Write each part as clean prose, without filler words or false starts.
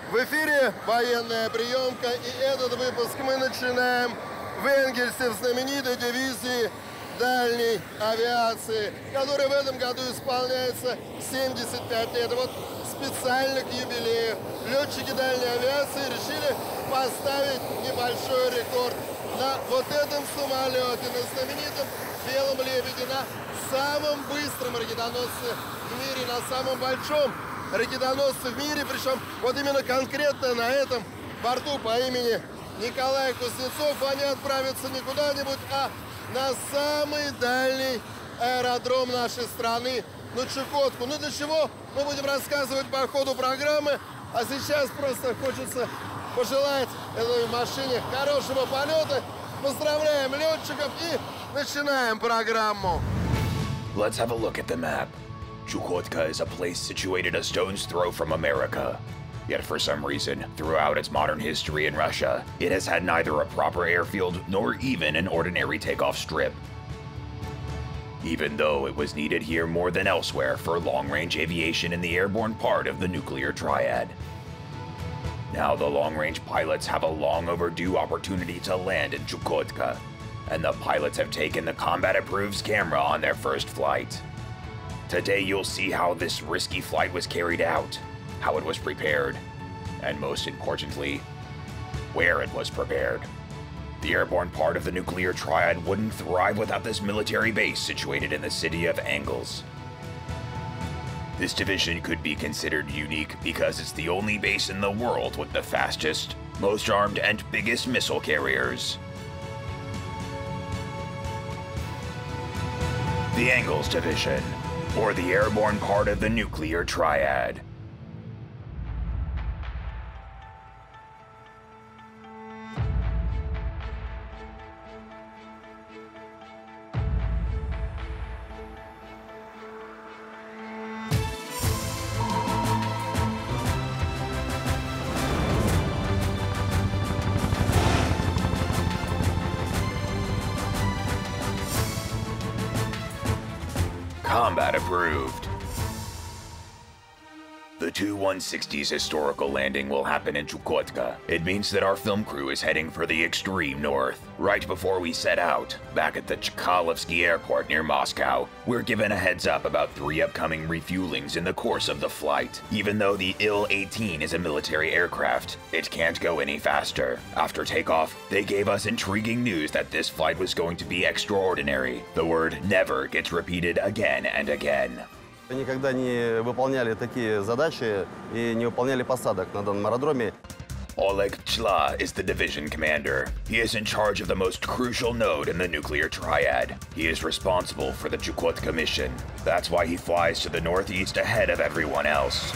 В эфире военная приемка, и этот выпуск мы начинаем в Энгельсе, в знаменитой дивизии дальней авиации, которой в этом году исполняется 75 лет. Вот специально к юбилею летчики дальней авиации решили поставить небольшой рекорд на вот этом самолете, на знаменитом «Белом лебеде», на самом быстром ракетоносце в мире, на самом большом ракетоносцы в мире, причем вот именно конкретно на этом борту по имени Николай Кузнецов они отправятся не куда-нибудь, а на самый дальний аэродром нашей страны, на Чукотку. Ну для чего мы будем рассказывать по ходу программы, а сейчас просто хочется пожелать этой машине хорошего полета. Поздравляем летчиков и начинаем программу. Let's have a look at the map. Chukotka is a place situated a stone's throw from America. Yet for some reason, throughout its modern history in Russia, it has had neither a proper airfield nor even an ordinary takeoff strip. Even though it was needed here more than elsewhere for long-range aviation in the airborne part of the nuclear triad. Now the long-range pilots have a long overdue opportunity to land in Chukotka, and the pilots have taken the Combat Approves camera on their first flight. Today you'll see how this risky flight was carried out, how it was prepared, and most importantly, where it was prepared. The airborne part of the nuclear triad wouldn't thrive without this military base situated in the city of Engels. This division could be considered unique because it's the only base in the world with the fastest, most armed, and biggest missile carriers. The Engels Division, or the airborne part of the nuclear triad. Combat approved. The Tu-160's historical landing will happen in Chukotka. It means that our film crew is heading for the extreme north. Right before we set out, back at the Chkalovsky Airport near Moscow, we're given a heads up about 3 upcoming refuelings in the course of the flight. Even though the Il-18 is a military aircraft, it can't go any faster. After takeoff, they gave us intriguing news that this flight was going to be extraordinary. The word never gets repeated again and again. Никогда не выполняли такие задачи и не выполняли посадок на данном аэродроме. Oleg Chla is the division commander. He is in charge of the most crucial node in the nuclear triad. He is responsible for the Chukotka mission. That's why he flies to the northeast ahead of everyone else.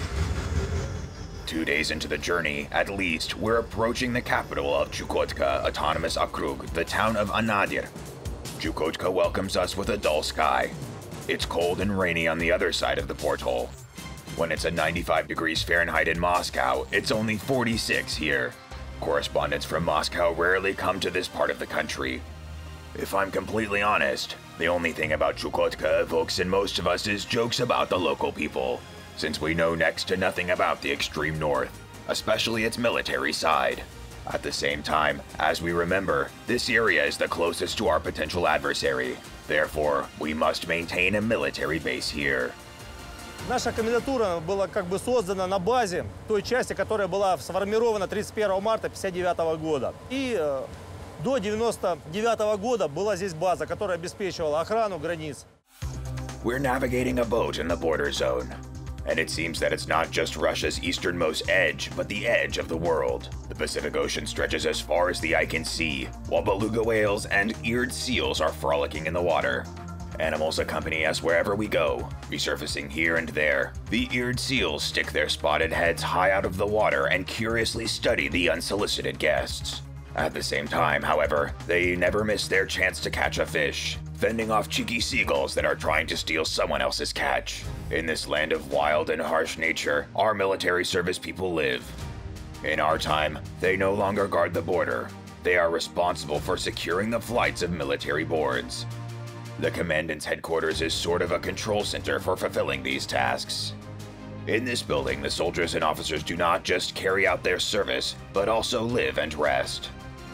2 days into the journey, at least, we're approaching the capital of Chukotka Autonomous Okrug, the town of Anadyr. Chukotka welcomes us with a dull sky. It's cold and rainy on the other side of the porthole. When it's at 95 degrees Fahrenheit in Moscow, it's only 46 here. Correspondents from Moscow rarely come to this part of the country. If I'm completely honest, the only thing about Chukotka evokes in most of us is jokes about the local people, since we know next to nothing about the extreme north, especially its military side. At the same time, as we remember, this area is the closest to our potential adversary. Therefore, we must maintain a military base here. Наша комендатура была как бы создана на базе той части, которая была сформирована 31 марта 1959 года. И до 1999 года была здесь база, которая обеспечивала охрану границ. We're navigating a boat in the border zone. And it seems that it's not just Russia's easternmost edge, but the edge of the world. The Pacific Ocean stretches as far as the eye can see, while beluga whales and eared seals are frolicking in the water. Animals accompany us wherever we go, resurfacing here and there. The eared seals stick their spotted heads high out of the water and curiously study the unsolicited guests. At the same time, however, they never miss their chance to catch a fish, fending off cheeky seagulls that are trying to steal someone else's catch. In this land of wild and harsh nature, our military service people live. In our time, they no longer guard the border. They are responsible for securing the flights of military boards. The commandant's headquarters is sort of a control center for fulfilling these tasks. In this building, the soldiers and officers do not just carry out their service, but also live and rest.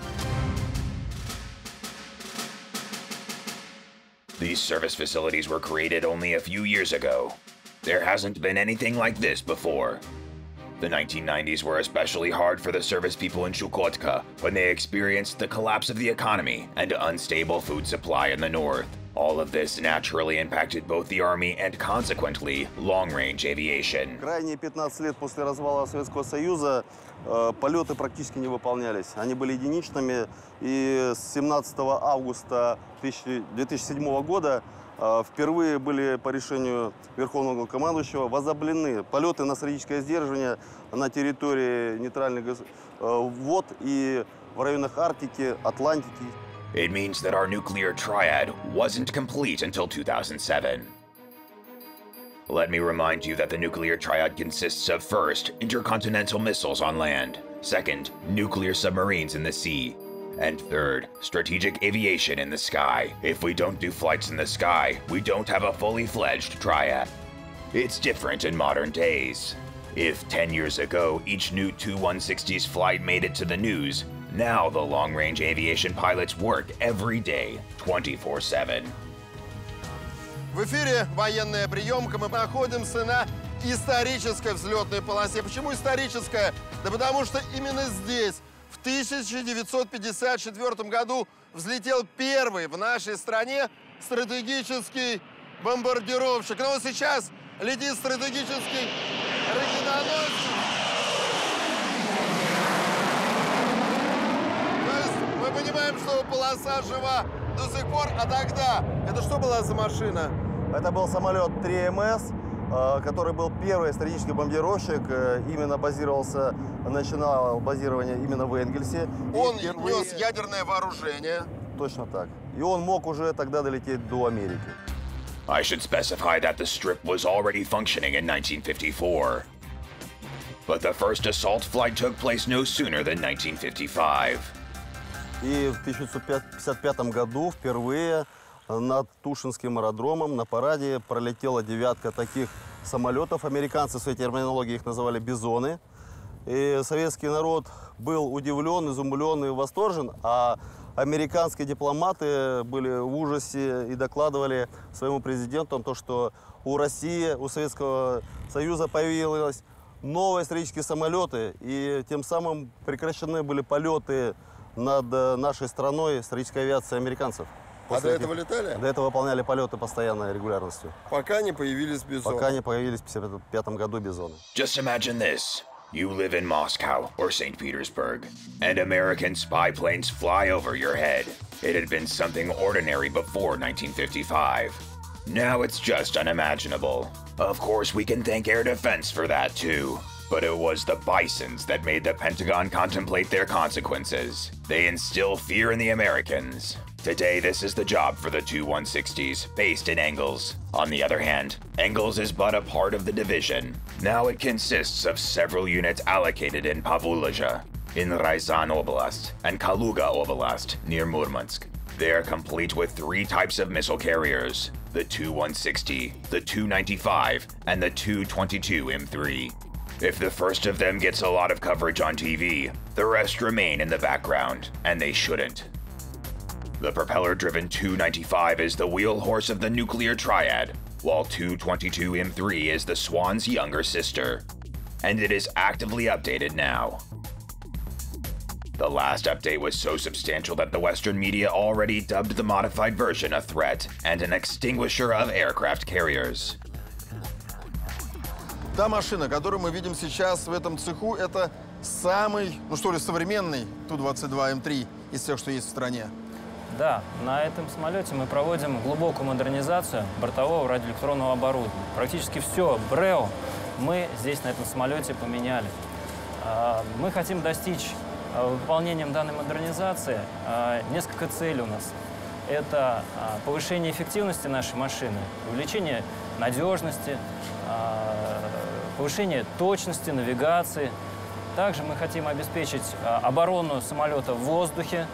These service facilities were created only a few years ago. There hasn't been anything like this before. The 1990s were especially hard for the service people in Chukotka when they experienced the collapse of the economy and unstable food supply in the north. All of this naturally impacted both the Army and, consequently, long-range aviation. Крайние 15 лет после развала Советского Союза полеты практически не выполнялись. Они были единичными, и с 17 августа 2007 года впервые были по решению Верховного командующего возобновлены полеты на стратегическое сдерживание на территории нейтральных вод и в районах Арктики, Атлантики. It means that our nuclear triad wasn't complete until 2007. Let me remind you that the nuclear triad consists of, first, intercontinental missiles on land, second, nuclear submarines in the sea, and third, strategic aviation in the sky. If we don't do flights in the sky, we don't have a fully fledged triad. It's different in modern days. If 10 years ago each new Tu-160's flight made it to the news, now the long-range aviation pilots work every day, 24/7. В эфире военная приемка. Мы находимся на исторической взлетной полосе. Почему историческая? Да потому что именно здесь, в 1954 году, взлетел первый в нашей стране стратегический бомбардировщик. Но вот сейчас летит стратегический ракетоносец. Мы понимаем, что полоса жива до сих пор, а тогда это что была за машина? Это был самолет 3МС, который был первый стратегический бомбардировщик, именно базировался, начинал базирование именно в Энгельсе. Он нес ядерное вооружение. Точно так. И он мог уже тогда долететь до Америки. I should specify that the strip was already functioning in 1954. But the first assault flight took place no sooner than 1955. И в 1955 году впервые над Тушинским аэродромом на параде пролетела 9 таких самолетов. Американцы в своей терминологии их называли «бизоны». И советский народ был удивлен, изумлен и восторжен, а американские дипломаты были в ужасе и докладывали своему президенту о том, что у России, у Советского Союза появились новые стратегические самолеты, и тем самым прекращены были полеты над нашей страной стратегической авиации американцев. А до этого летали? До этого выполняли полеты постоянной регулярностью. Пока не появились бизоны. Пока не появились в 1955 году бизоны. Just imagine this. You live in Moscow or St. Petersburg, and American spy planes fly over your head. It had been something ordinary before 1955. Now it's just unimaginable. Of course, we can thank air defense for that too. But it was the Bisons that made the Pentagon contemplate their consequences. They instill fear in the Americans. Today, this is the job for the Tu-160s, based in Engels. On the other hand, Engels is but a part of the division. Now it consists of several units allocated in Pavlozhye, in Ryazan Oblast, and Kaluga Oblast, near Murmansk. They are complete with 3 types of missile carriers: the Tu-160, the Tu-95, and the Tu-22M3. If the first of them gets a lot of coverage on TV, the rest remain in the background, and they shouldn't. The propeller-driven Tu-95 is the wheel horse of the nuclear triad, while Tu-22M3 is the Swan's younger sister. And it is actively updated now. The last update was so substantial that the Western media already dubbed the modified version a threat and an extinguisher of aircraft carriers. Та машина, которую мы видим сейчас в этом цеху, это самый, современный Ту-22М3 из тех, что есть в стране. Да, на этом самолете мы проводим глубокую модернизацию бортового радиоэлектронного оборудования. Практически все БРЭО мы здесь на этом самолете поменяли. Мы хотим достичь выполнением данной модернизации несколько целей у нас. Это повышение эффективности нашей машины, увеличение надежности, повышение точности навигации. Также мы хотим обеспечить оборону самолета в воздухе,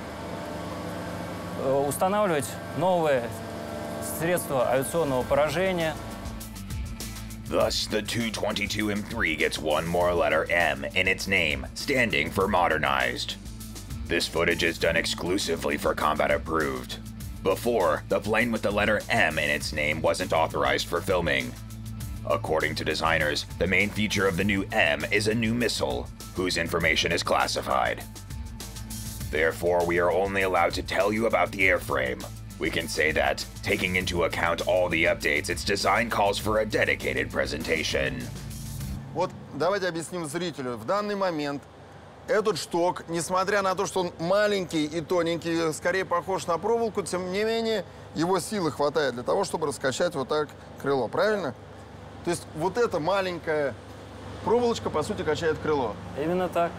устанавливать новые средства авиационного поражения. Thus, the Tu-22 M3 gets one more letter M in its name, standing for modernized. This footage is done exclusively for Combat Approved. Before, the plane with the letter M in its name wasn't authorized for filming. According to designers, the main feature of the new M is a new missile, whose information is classified. Therefore, we are only allowed to tell you about the airframe. We can say that, taking into account all the updates, its design calls for a dedicated presentation. Вот давайте объясним зрителю. В данный момент этот шток, несмотря на то, что он маленький и тоненький, скорее похож на проволоку, тем не менее, его силы хватает для того, чтобы раскачать вот так крыло, правильно? То есть вот эта маленькая проволочка, по сути, качает крыло. Именно так.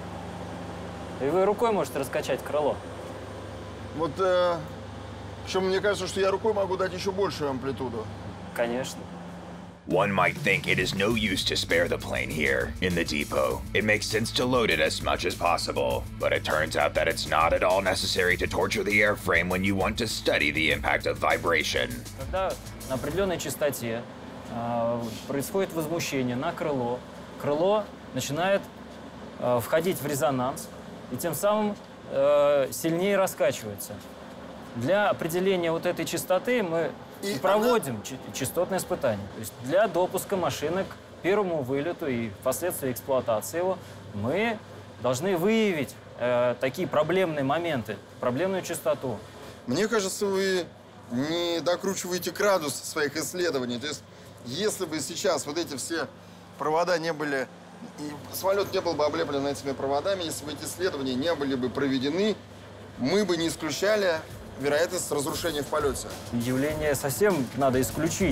И вы рукой можете раскачать крыло. Вот, причем мне кажется, что я рукой могу дать еще большую амплитуду. Конечно. One might think it is no use to spare the plane here, in the depot. It makes sense to load it as much as possible, but it turns out that it's not at all necessary to torture the airframe when you want to study the impact of vibration. Когда на определенной частоте происходит возмущение на крыло, крыло начинает входить в резонанс и тем самым сильнее раскачивается. Для определения вот этой частоты мы проводим частотное испытание. То есть для допуска машины к первому вылету и впоследствии эксплуатации его мы должны выявить такие проблемные моменты, проблемную частоту. Мне кажется, вы не докручиваете градус своих исследований. То есть, если бы сейчас вот эти все провода не были, и самолет не был бы облеплен этими проводами, если бы эти исследования не были бы проведены, мы бы не исключали вероятность разрушения в полете. Явление совсем надо исключить.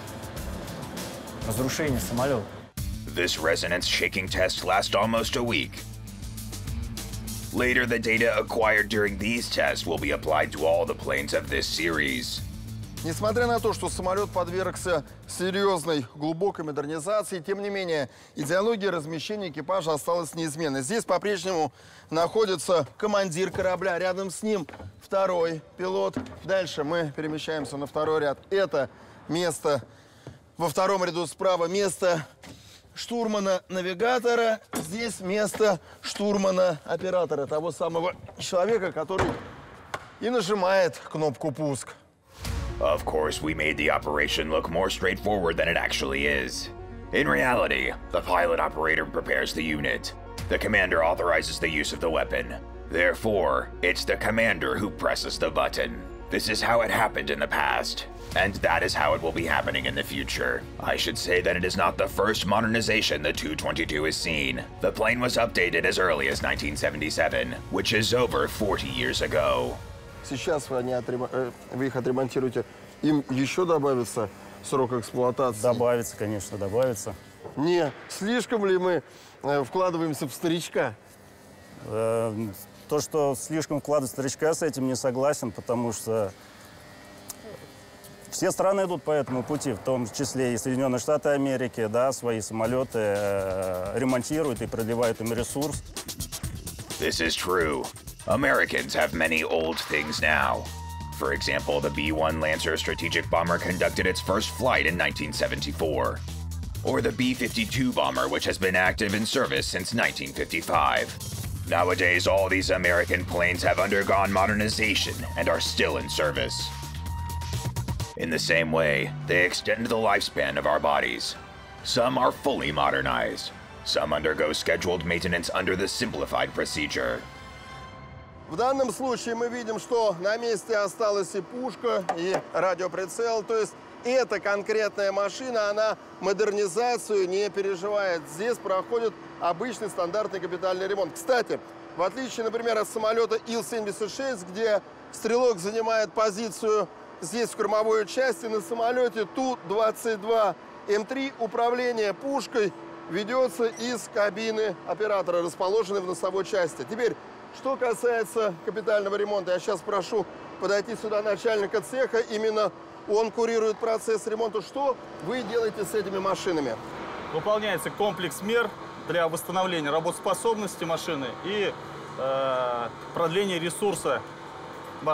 Разрушение самолета. This resonance shaking test lasts almost a week. Later, the data acquired during these tests will be applied to all the planes of this series. Несмотря на то, что самолет подвергся серьезной, глубокой модернизации, тем не менее, идеология размещения экипажа осталась неизменной. Здесь по-прежнему находится командир корабля, рядом с ним второй пилот. Дальше мы перемещаемся на второй ряд. Это место во втором ряду справа, место штурмана-навигатора. Здесь место штурмана-оператора, того самого человека, который и нажимает кнопку «Пуск». Of course, we made the operation look more straightforward than it actually is. In reality, the pilot-operator prepares the unit. The commander authorizes the use of the weapon. Therefore, it's the commander who presses the button. This is how it happened in the past, and that is how it will be happening in the future. I should say that it is not the first modernization the Tu-22 has seen. The plane was updated as early as 1977, which is over 40 years ago. Сейчас вы их отремонтируете, им еще добавится срок эксплуатации? Добавится, конечно, добавится. Не слишком ли мы вкладываемся в старичка? То, что слишком вкладывать в старичка, с этим не согласен, потому что все страны идут по этому пути, в том числе и Соединенные Штаты Америки, да, свои самолеты ремонтируют и продлевают им ресурс. This is true. Americans have many old things now. For example, the B-1 Lancer strategic bomber conducted its first flight in 1974. Or the B-52 bomber, which has been active in service since 1955. Nowadays, all these American planes have undergone modernization and are still in service. In the same way, they extend the lifespan of our bodies. Some are fully modernized. Some undergo scheduled maintenance under the simplified procedure. В данном случае мы видим, что на месте осталась и пушка, и радиоприцел. То есть эта конкретная машина, она модернизацию не переживает. Здесь проходит обычный стандартный капитальный ремонт. Кстати, в отличие, например, от самолета Ил-76, где стрелок занимает позицию здесь, в кормовой части, на самолете Ту-22 М3 управление пушкой ведется из кабины оператора, расположенной в носовой части. Теперь, что касается капитального ремонта, я сейчас прошу подойти сюда начальника цеха. Именно он курирует процесс ремонта. Что вы делаете с этими машинами? Выполняется комплекс мер для восстановления работоспособности машины и продления ресурса борта.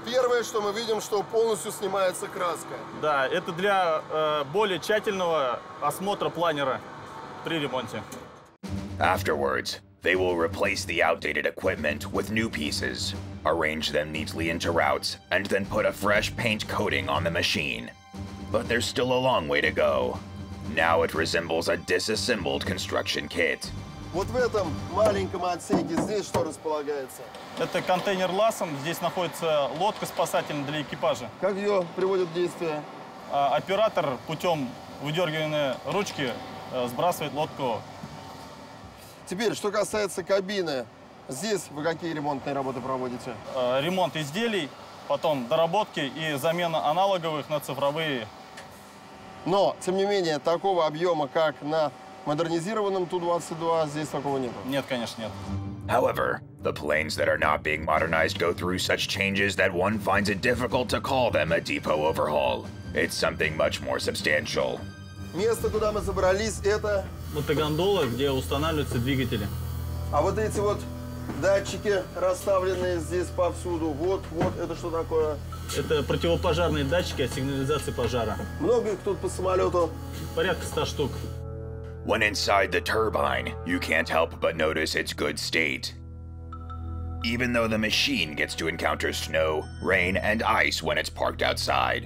Первое, что мы видим, что полностью снимается краска. Да, это для более тщательного осмотра планера при ремонте. Afterwards, they will replace the outdated equipment with new pieces, arrange them neatly into routes, and then put a fresh paint coating on the machine. But there's still a long way to go. Now it resembles a disassembled construction kit. Вот в этом маленьком отсеке здесь что располагается? Это контейнер ласом. Здесь находится лодка спасательная для экипажа. Как ее приводят в действие? Оператор путем выдергивания ручки сбрасывает лодку. Теперь, что касается кабины. Здесь вы какие ремонтные работы проводите? Ремонт изделий, потом доработки и замена аналоговых на цифровые. Но, тем не менее, такого объема, как на модернизированном Ту-22, здесь такого нет. Нет, конечно, нет. However, the planes that are not being modernized go through such changes that one finds it difficult to call them a depot overhaul. It's something much more substantial. Место, куда мы забрались, это... Это гондола, где устанавливаются двигатели. А вот эти вот датчики, расставленные здесь повсюду, вот, это что такое? Это противопожарные датчики от сигнализации пожара. Много их тут по самолету? Порядка 100 штук. When inside the turbine, you can't help but notice its good state. Even though the machine gets to encounter snow, rain, and ice when it's parked outside.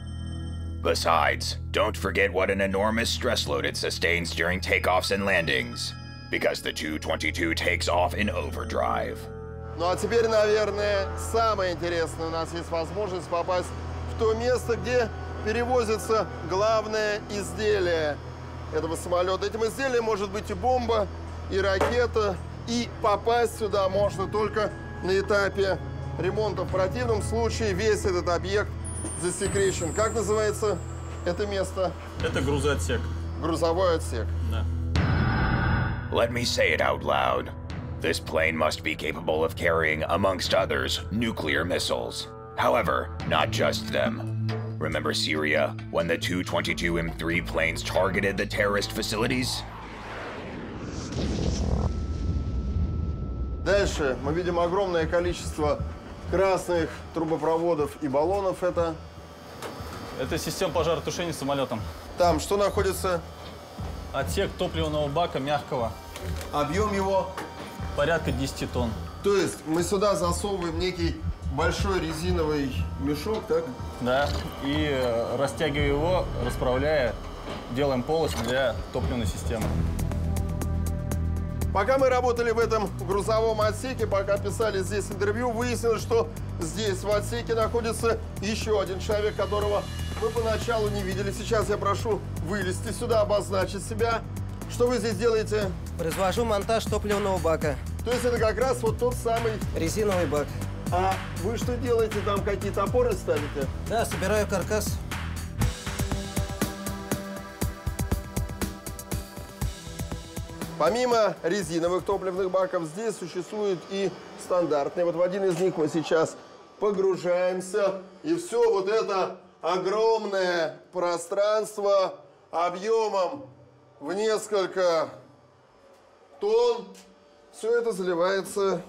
Besides, don't forget what an enormous stress load it sustains during takeoffs and landings, because the Tu-22 takes off in overdrive. Ну а теперь, наверное, самое интересное. У нас есть возможность попасть в то место, где перевозится главное изделие этого самолета. Этим изделием может быть и бомба, и ракета, и попасть сюда можно только на этапе ремонта. В противном случае весь этот объект засекречен. Как называется это место? Это грузоотсек. Грузовой отсек. Да. Let me say it out loud. This plane must be capable of carrying, amongst others, nuclear missiles. However, not just them. Remember Syria, when the Tu-22M3 planes targeted the terrorist facilities? Дальше мы видим огромное количество красных трубопроводов и баллонов. Это система пожаротушения самолетом. там что находится? Отсек топливного бака мягкого. Объем его. Порядка 10 тонн. То есть мы сюда засовываем некий большой резиновый мешок, так? Да. И растягивая его, расправляя, делаем полость для топливной системы. Пока мы работали в этом грузовом отсеке, пока писали здесь интервью, выяснилось, что здесь в отсеке находится еще один человек, которого мы поначалу не видели. Сейчас я прошу вылезти сюда, обозначить себя. Что вы здесь делаете? Произвожу монтаж топливного бака. То есть это как раз вот тот самый... Резиновый бак. А вы что делаете? Там какие-то опоры ставите? Да, собираю каркас. Помимо резиновых топливных баков, здесь существует и стандартные. Вот в один из них мы сейчас погружаемся. И все вот это огромное пространство объемом в несколько тонн, все это заливается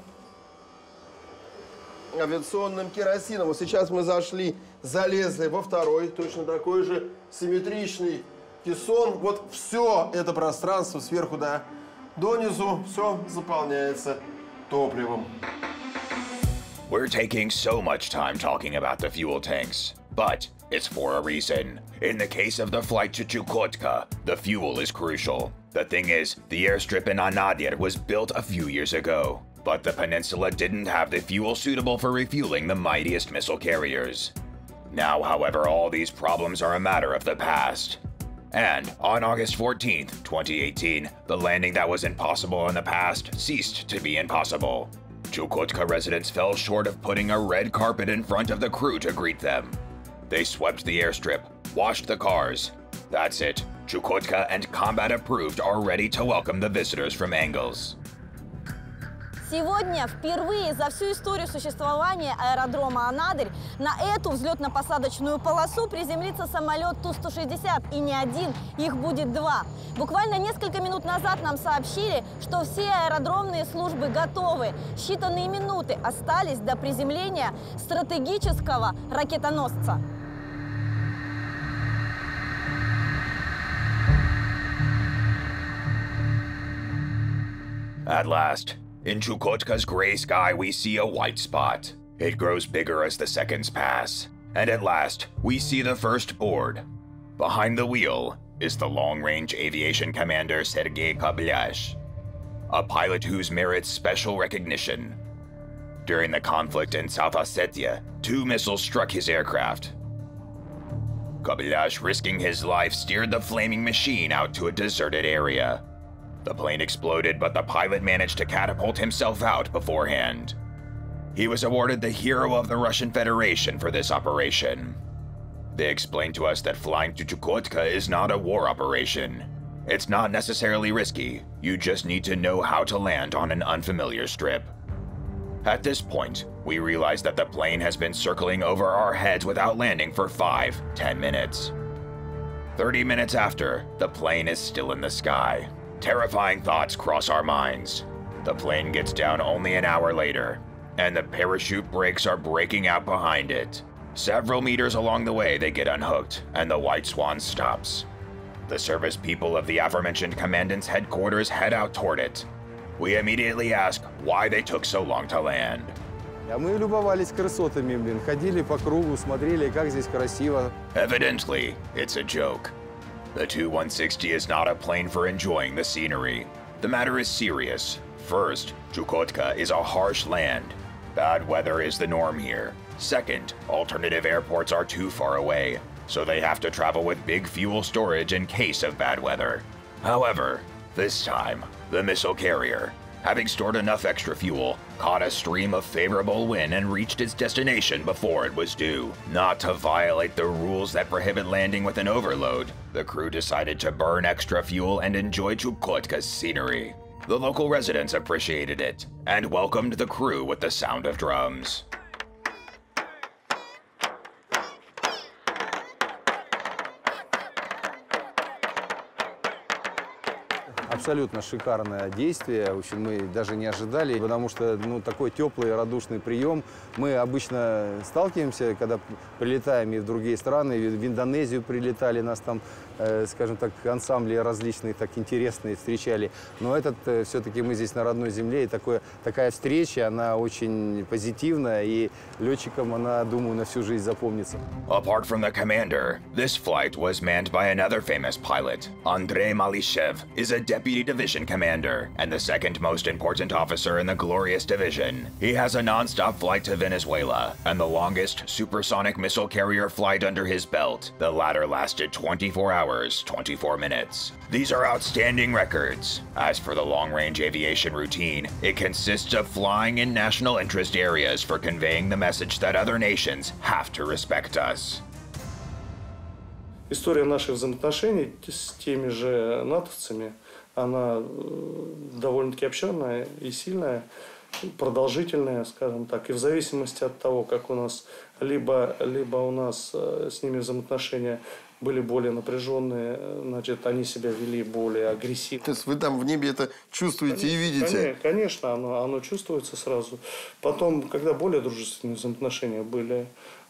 авиационным керосином. Вот сейчас мы залезли во второй, точно такой же симметричный кессон. Вот все это пространство сверху донизу, все заполняется топливом. We're taking so much time talking about the fuel tanks, but it's for a reason. In the case of the flight to Chukotka, the fuel is crucial. The thing is, the airstrip in Anadyr was built a few years ago, but the peninsula didn't have the fuel suitable for refueling the mightiest missile carriers. Now, however, all these problems are a matter of the past. And on August 14th, 2018, the landing that was impossible in the past ceased to be impossible. Chukotka residents fell short of putting a red carpet in front of the crew to greet them. They swept the airstrip, washed the cars. That's it. Chukotka and Combat Approved are ready to welcome the visitors from Engels. Сегодня впервые за всю историю существования аэродрома Анадырь на эту взлетно-посадочную полосу приземлится самолет Ту-160. И не один, их будет два. Буквально несколько минут назад нам сообщили, что все аэродромные службы готовы. Считанные минуты остались до приземления стратегического ракетоносца. At last, in Chukotka's gray sky, we see a white spot. It grows bigger as the seconds pass. And at last, we see the first board. Behind the wheel is the long-range aviation commander Sergei Koblyazh, a pilot whose merits special recognition. During the conflict in South Ossetia, 2 missiles struck his aircraft. Koblyazh, risking his life, steered the flaming machine out to a deserted area. The plane exploded, but the pilot managed to catapult himself out beforehand. He was awarded the Hero of the Russian Federation for this operation. They explained to us that flying to Chukotka is not a war operation. It's not necessarily risky, you just need to know how to land on an unfamiliar strip. At this point, we realize that the plane has been circling over our heads without landing for 5-10 minutes. 30 minutes after, the plane is still in the sky. Terrifying thoughts cross our minds. The plane gets down only an hour later, and the parachute brakes are breaking out behind it. Several meters along the way, they get unhooked, and the White Swan stops. The service people of the aforementioned commandant's headquarters head out toward it. We immediately ask why they took so long to land. А мы любовались красотами, блин, ходили по кругу, смотрели, как здесь красиво. Evidently, it's a joke. The Tu-160 is not a plane for enjoying the scenery. The matter is serious. First, Chukotka is a harsh land. Bad weather is the norm here. Second, alternative airports are too far away, so they have to travel with big fuel storage in case of bad weather. However, this time, the missile carrier, having stored enough extra fuel, caught a stream of favorable wind and reached its destination before it was due. Not to violate the rules that prohibit landing with an overload, the crew decided to burn extra fuel and enjoy Chukotka's scenery. The local residents appreciated it and welcomed the crew with the sound of drums. Абсолютно шикарное действие. В общем, мы даже не ожидали, потому что такой теплый, радушный прием. Мы обычно сталкиваемся, когда прилетаем и в другие страны, в Индонезию прилетали, нас там, скажем так, ансамбли различные, так интересные встречали. Но этот все-таки мы здесь на родной земле, и такая встреча, она очень позитивная, и летчикам она, думаю, на всю жизнь запомнится. Apart from the commander, this flight was manned by another famous pilot. Andrei Malishev is a deputy division commander and the second most important officer in the Glorious Division. He has a non-stop flight to Venezuela and the longest supersonic missile carrier flight under his belt. The latter lasted 24 hours, 24 minutes. These are outstanding records. As for the long-range aviation routine, it consists of flying in national interest areas for conveying the message that other nations have to respect us. История наших взаимоотношений с теми же натовцами, она довольно-таки обширная и сильная, продолжительная, скажем так. И в зависимости от того, как у нас, либо у нас с ними взаимоотношения были более напряженные, значит, они себя вели более агрессивно. То есть вы там в небе это чувствуете и видите? Конечно, оно чувствуется сразу. Потом, когда более дружественные взаимоотношения были,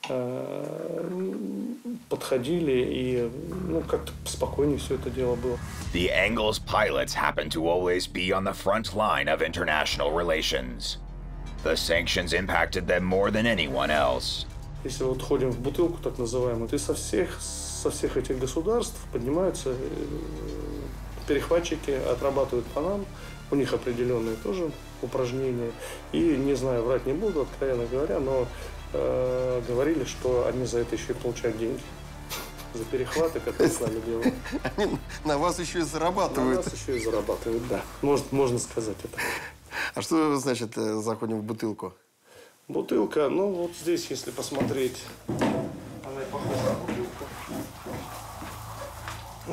подходили и как-то спокойнее все это дело было. The Engels pilots happen to always be on the front line of international relations. The sanctions impacted them more than anyone else. Если вот ходим в бутылку, так называемую, то со всех этих государств поднимаются перехватчики, отрабатывают по нам, у них определенные тоже упражнения. И, не знаю, врать не буду, откровенно говоря, но говорили, что они за это еще и получают деньги. За перехваты, которые с нами делают. Они на вас еще и зарабатывают. На нас еще и зарабатывают, да. Можно сказать это. А что значит заходим в бутылку? Бутылка, вот здесь, если посмотреть, она и похожа на бутылку.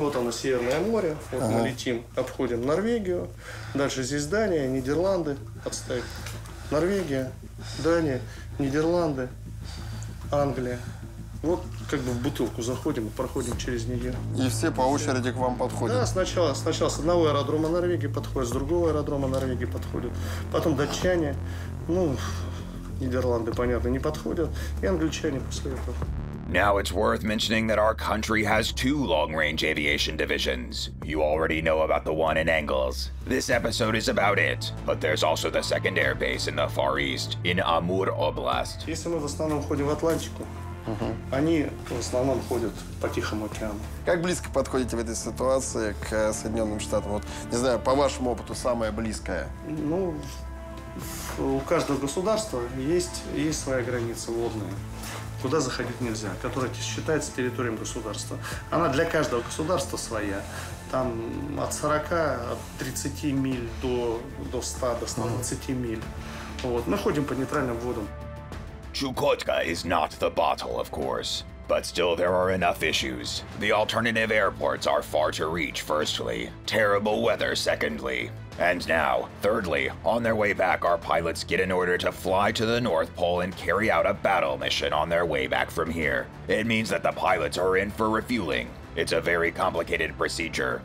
Вот оно, Северное море. Вот мы летим, обходим Норвегию. Дальше здесь Дания, Нидерланды. Отставить. Норвегия, Дания, Нидерланды, Англия. Вот как бы в бутылку заходим и проходим через нее. И все по очереди к вам подходят? Да, сначала с одного аэродрома Норвегии подходят, с другого аэродрома Норвегии подходят. Потом датчане, ну, Нидерланды, понятно, не подходят. И англичане после этого. Now it's worth mentioning that our country has 2 long-range aviation divisions. You already know about the one in Engels. This episode is about it, but there's also the second air base in the Far East, in Amur Oblast. Если мы в основном ходим в Атлантику, они в основном ходят по Тихому океану. Как близко подходите в этой ситуации к Соединенным Штатам? Вот, не знаю, по вашему опыту, самое близкое? Ну, у каждого государства есть своя граница водная, куда заходить нельзя, которая считается территорией государства. Она для каждого государства своя. Там от 40, от 30 миль до 100, до 120 миль. Вот. Мы ходим по нейтральным водам. Chukotka is not the bottle, of course, but still there are enough issues. The alternative airports are far to reach, firstly. Terrible weather, secondly. And now, thirdly, on their way back, our pilots get an order to fly to the North Pole and carry out a battle mission on their way back from here. It means that the pilots are in for refueling. It's a very complicated procedure.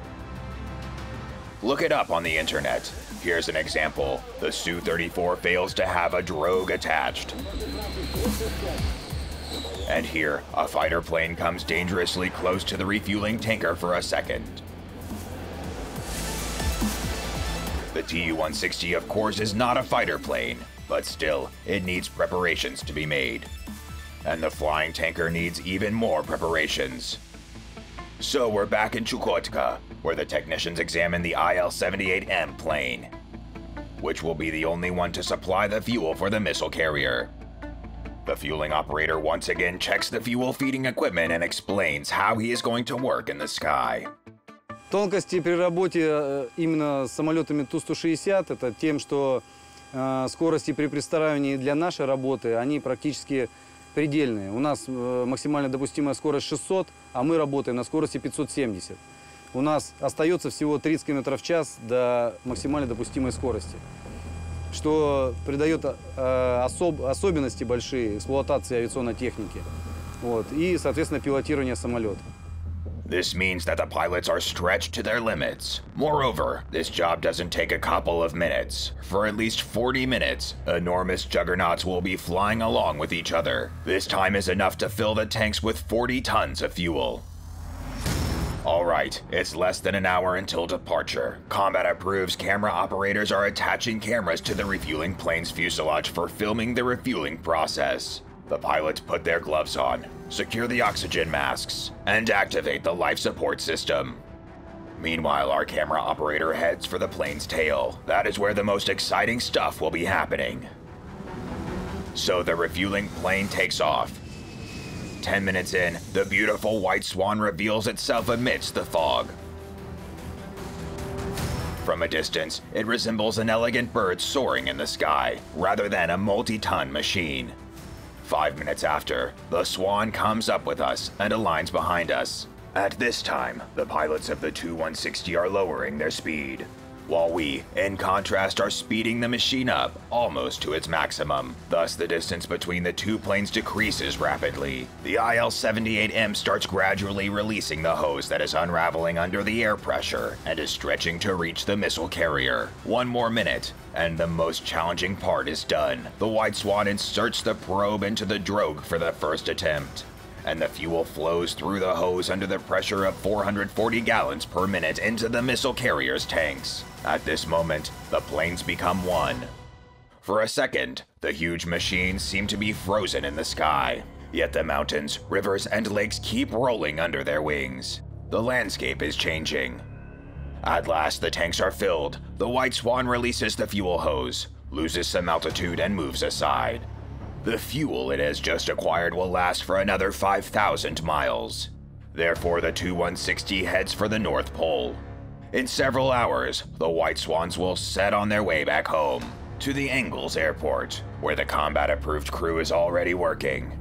Look it up on the internet. Here's an example. The Su-34 fails to have a drogue attached. And here, a fighter plane comes dangerously close to the refueling tanker for a second. The Tu-160, of course, is not a fighter plane, but still, it needs preparations to be made. And the flying tanker needs even more preparations. So we're back in Chukotka, where the technicians examine the IL-78M plane, which will be the only one to supply the fuel for the missile carrier. The fueling operator once again checks the fuel feeding equipment and explains how he is going to work in the sky. Тонкости при работе именно с самолетами Ту-160 это тем, что скорости при пристраивании для нашей работы, они практически предельные. У нас максимально допустимая скорость 600, а мы работаем на скорости 570. У нас остается всего 30 км в час до максимально допустимой скорости, что придает особенности большие эксплуатации авиационной техники и, соответственно, пилотирования самолета. This means that the pilots are stretched to their limits. Moreover, this job doesn't take a couple of minutes. For at least 40 minutes, enormous juggernauts will be flying along with each other. This time is enough to fill the tanks with 40 tons of fuel. Alright, it's less than an hour until departure. Combat Approves camera operators are attaching cameras to the refueling plane's fuselage for filming the refueling process. The pilots put their gloves on, secure the oxygen masks, and activate the life support system. Meanwhile, our camera operator heads for the plane's tail. That is where the most exciting stuff will be happening. So the refueling plane takes off. 10 minutes in, the beautiful white swan reveals itself amidst the fog. From a distance, it resembles an elegant bird soaring in the sky, rather than a multi-ton machine. 5 minutes after, the Swan comes up with us and aligns behind us. At this time, the pilots of the Tu-160 are lowering their speed, while we, in contrast, are speeding the machine up almost to its maximum. Thus, the distance between the two planes decreases rapidly. The IL-78M starts gradually releasing the hose that is unraveling under the air pressure and is stretching to reach the missile carrier. 1 more minute, and the most challenging part is done. The White Swan inserts the probe into the drogue for the first attempt, and the fuel flows through the hose under the pressure of 440 gallons per minute into the missile carrier's tanks. At this moment, the planes become one. For a second, the huge machines seem to be frozen in the sky. Yet the mountains, rivers, and lakes keep rolling under their wings. The landscape is changing. At last, the tanks are filled. The White Swan releases the fuel hose, loses some altitude, and moves aside. The fuel it has just acquired will last for another 5,000 miles. Therefore, the Tu-160 heads for the North Pole. In several hours, the White Swans will set on their way back home, to the Engels Airport, where the combat-approved crew is already working.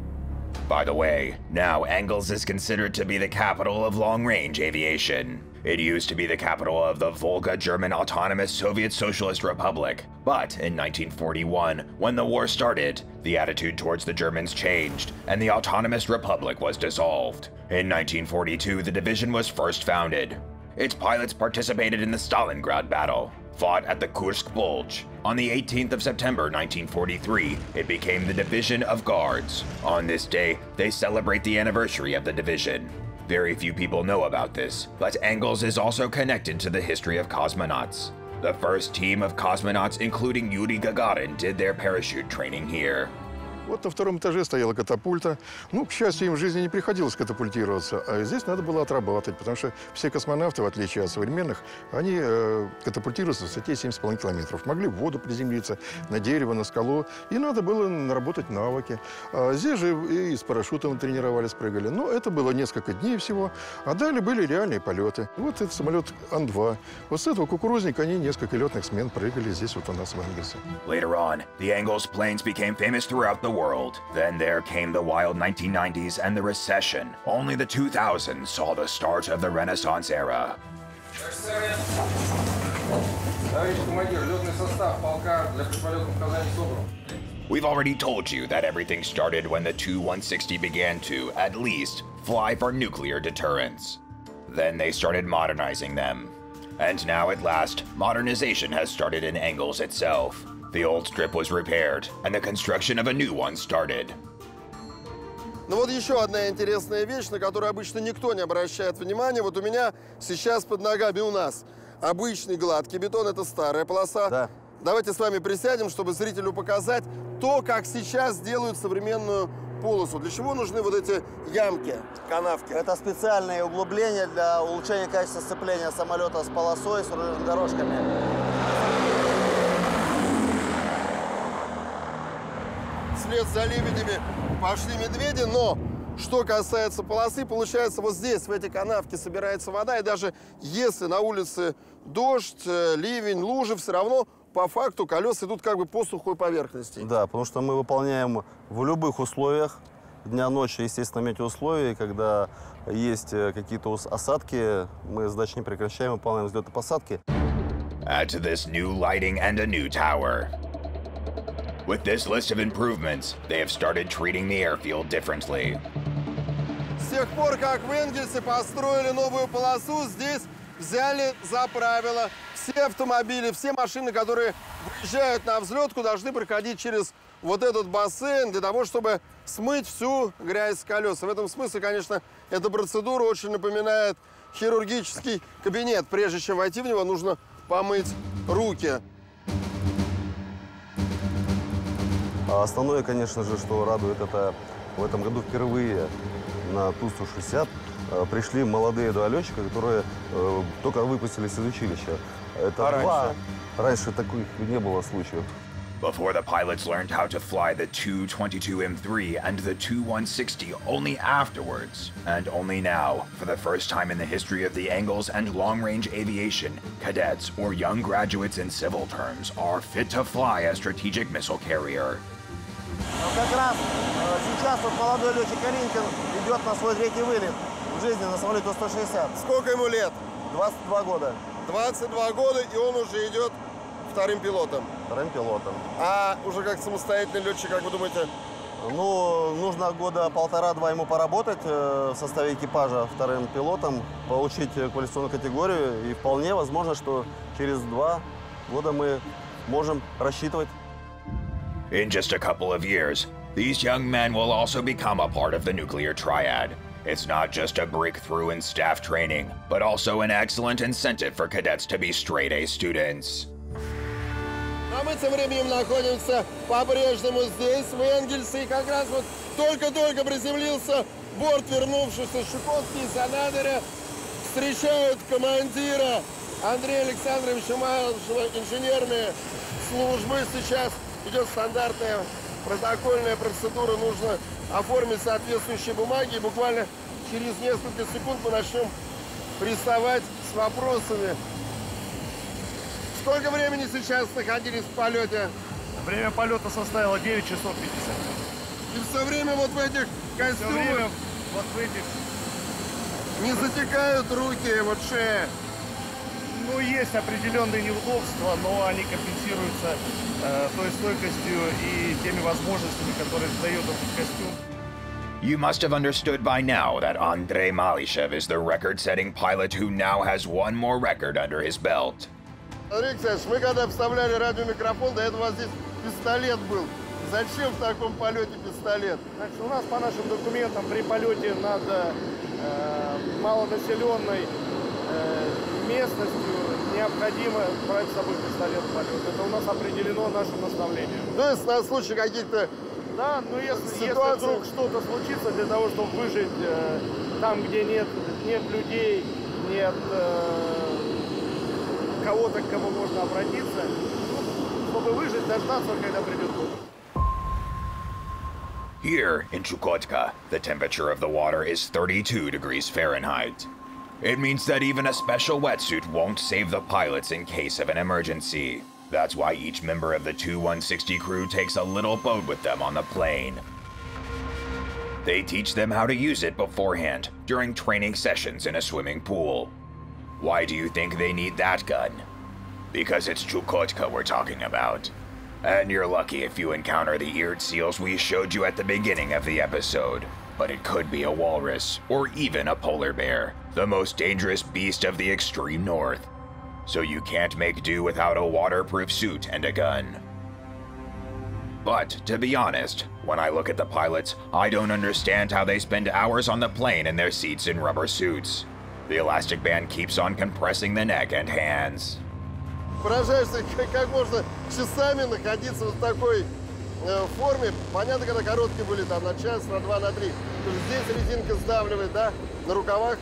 By the way, now Engels is considered to be the capital of long-range aviation. It used to be the capital of the Volga German Autonomous Soviet Socialist Republic, but in 1941, when the war started, the attitude towards the Germans changed, and the Autonomous Republic was dissolved. In 1942, the division was first founded. Its pilots participated in the Stalingrad battle, fought at the Kursk Bulge. On the 18th of September 1943, it became the Division of Guards. On this day, they celebrate the anniversary of the division. Very few people know about this, but Engels is also connected to the history of cosmonauts. The first team of cosmonauts, including Yuri Gagarin, did their parachute training here. Вот на втором этаже стояла катапульта. Ну, к счастью, им в жизни не приходилось катапультироваться, а здесь надо было отрабатывать, потому что все космонавты, в отличие от современных, они катапультируются в высоте 7,5 километров. Могли в воду приземлиться, на дерево, на скалу, и надо было наработать навыки. А здесь же и с парашютом тренировались, прыгали. Но это было несколько дней всего, а далее были реальные полеты. Вот этот самолет Ан-2. Вот с этого кукурузника они несколько летных смен прыгали здесь вот у нас в Энгельсе. Later on, the Engels planes became famous throughout the world. Then there came the wild 1990s and the recession. Only the 2000s saw the start of the Renaissance era. We've already told you that everything started when the Tu-160 began to, at least, fly for nuclear deterrence. Then they started modernizing them. And now at last, modernization has started in Engels itself. The old strip was repaired, and the construction of a new one started. Ну вот еще одна интересная вещь, на которую обычно никто не обращает внимания. Вот у меня сейчас под ногами у нас обычный гладкий бетон, это старая полоса. Да. Давайте с вами присядем, чтобы зрителю показать то, как сейчас делают современную полосу. Для чего нужны вот эти ямки, канавки? Это специальные углубления для улучшения качества сцепления самолета с полосой, с рулежными дорожками. Вслед за лебедями пошли медведи, но что касается полосы, получается, вот здесь, в этой канавке собирается вода, и даже если на улице дождь, ливень, лужи, все равно по факту колеса идут как бы по сухой поверхности. Да, потому что мы выполняем в любых условиях, дня-ночи, естественно, метеоусловия, когда есть какие-то осадки, мы задачи не прекращаем, выполняем взлеты и посадки. Add to this new lighting and a new tower. With this list of improvements, they have started treating the airfield differently. С тех пор, как в Энгельсе построили новую полосу, здесь взяли за правило все автомобили, все машины, которые выезжают на взлетку, должны проходить через вот этот бассейн для того, чтобы смыть всю грязь с колес. В этом смысле, конечно, эта процедура очень напоминает хирургический кабинет. Прежде чем войти в него, нужно помыть руки. Основное, конечно же, что радует, это в этом году впервые на Ту-160 пришли молодые два летчика, которые только выпустились из училища. Это раньше таких не было случаев. Before the pilots learned how to fly the Tu-22M3 and the Tu-160 only afterwards. And only now, for the first time in the history of the Engels and long-range aviation, cadets or young graduates in civil terms are fit to fly a strategic missile carrier. Как раз сейчас вот молодой летчик Калинкин идет на свой третий вылет в жизни на самолете Ту-160. Сколько ему лет? 22 года. 22 года, и он уже идет вторым пилотом. Вторым пилотом. А уже как самостоятельный летчик, как вы думаете? Ну, нужно года полтора-два ему поработать в составе экипажа вторым пилотом, получить квалификационную категорию, и вполне возможно, что через 2 года мы можем рассчитывать. In just a couple of years, these young men will also become a part of the nuclear triad. It's not just a breakthrough in staff training, but also an excellent incentive for cadets to be straight-A students. А мы тем временем находимся по-прежнему здесь, в Энгельсе, и как раз вот только-только приземлился борт, вернувшийся с Чуковки из Анадыря. Встречают командира Андрея Александровича Малышева, инженерные службы. Сейчас идет стандартная протокольная процедура, нужно оформить соответствующие бумаги, и буквально через несколько секунд мы начнем приставать с вопросами. Сколько времени сейчас находились в полете? Время полета составило 9 часов 50. И все время вот в этих костюмах вот в этих, не затекают руки, вот шея. ну, есть определенные неудобства, но они компенсируются той стойкостью и теми возможностями, которые дает этот костюм. You must have understood by now that Andrei Malyshev is the record-setting pilot who now has one more record under his belt. Андрей Александрович, мы когда вставляли радиомикрофон, до этого здесь пистолет был. Зачем в таком полете пистолет? Значит, у нас по нашим документам при полете над малонаселенной местностью необходимо брать с собой пистолет в полет. Это у нас определено нашим наставлением. То есть на случай каких-то Да, но если вдруг что-то случится, для того, чтобы выжить там, где нет людей, нет кого-то, к кому можно обратиться, чтобы выжить, дождаться, когда придет дождь. Here, in Chukotka, the temperature of the water is 32 degrees Fahrenheit. It means that even a special wetsuit won't save the pilots in case of an emergency. That's why each member of the Tu-160 crew takes a little boat with them on the plane. They teach them how to use it beforehand, during training sessions in a swimming pool. Why do you think they need that gun? Because it's Chukotka we're talking about. And you're lucky if you encounter the eared seals we showed you at the beginning of the episode. But it could be a walrus, or even a polar bear, the most dangerous beast of the extreme north. So you can't make do without a waterproof suit and a gun. But, to be honest, when I look at the pilots, I don't understand how they spend hours on the plane in their seats in rubber suits. The elastic band keeps on compressing the neck and hands. Поражаешься, как можно часами находиться в такой форме. Понятно, когда короткие были там на час, на два, на три. Здесь резинка сдавливает, да? На рукавах?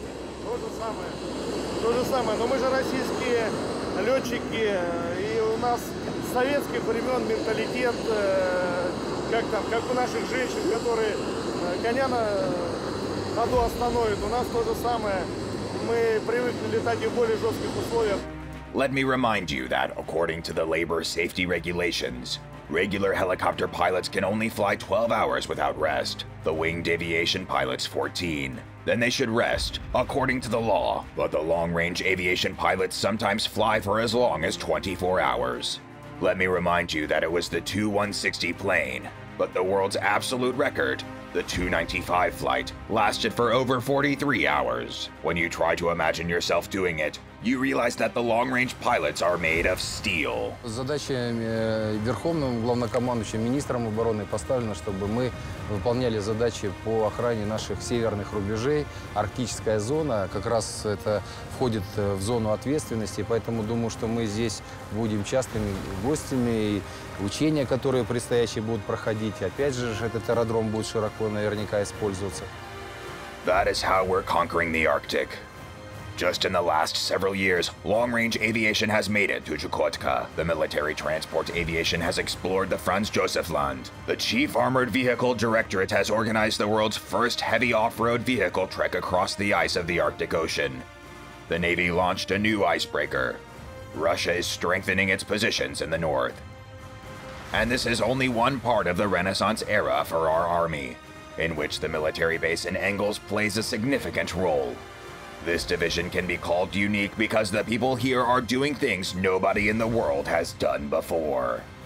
То же самое. Но мы же российские летчики, и у нас с советских времен менталитет, как у наших женщин, которые коня на ходу остановят. У нас то же самое. Мы привыкли летать и в более жестких условиях. Let me remind you that, according to the labor safety regulations, regular helicopter pilots can only fly 12 hours without rest, the winged aviation pilots 14. Then they should rest, according to the law, but the long-range aviation pilots sometimes fly for as long as 24 hours. Let me remind you that it was the Tu-160 plane, but the world's absolute record, the Tu-95 flight, lasted for over 43 hours. When you try to imagine yourself doing it, you realize that the long-range pilots are made of steel. Задача Верховным главнокомандующим, министром обороны поставлена, чтобы мы выполняли задачи по охране наших северных рубежей. Арктическая зона как раз это входит в зону ответственности, поэтому думаю, что мы здесь будем частыми гостями, и учения, которые предстоящие будут проходить. Опять же, этот аэродром будет широко наверняка использоваться. That is how we're conquering the Arctic. Just in the last several years, long-range aviation has made it to Chukotka. The military transport aviation has explored the Franz Josef Land. The Chief Armored Vehicle Directorate has organized the world's first heavy off-road vehicle trek across the ice of the Arctic Ocean. The Navy launched a new icebreaker. Russia is strengthening its positions in the north. And this is only one part of the Renaissance era for our army, in which the military base in Engels plays a significant role. This division can be called unique because the people here are doing things nobody in the world has done before.